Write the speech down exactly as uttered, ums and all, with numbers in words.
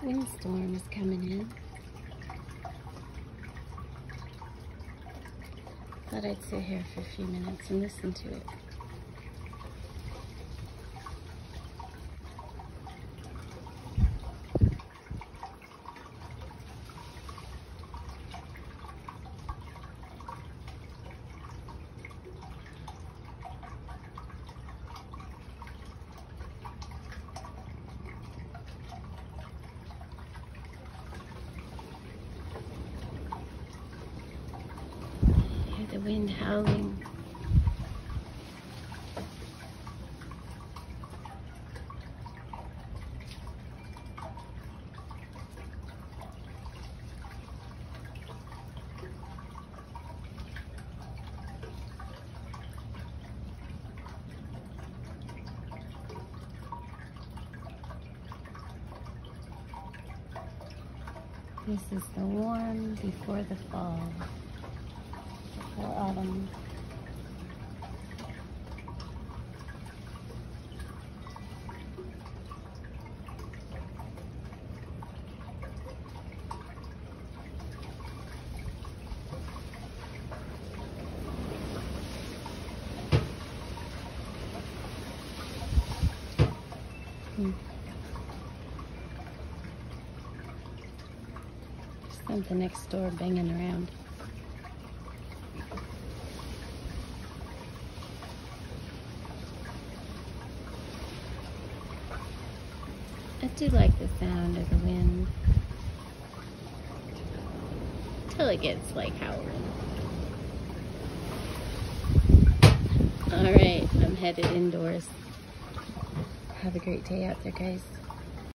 Windstorm is coming in. Thought I'd sit here for a few minutes and listen to it. The wind howling. This is the warm before the fall. Or autumn. Hmm. Something next door banging around. I do like the sound of the wind till it gets like howling. Alright, I'm headed indoors. Have a great day out there, guys.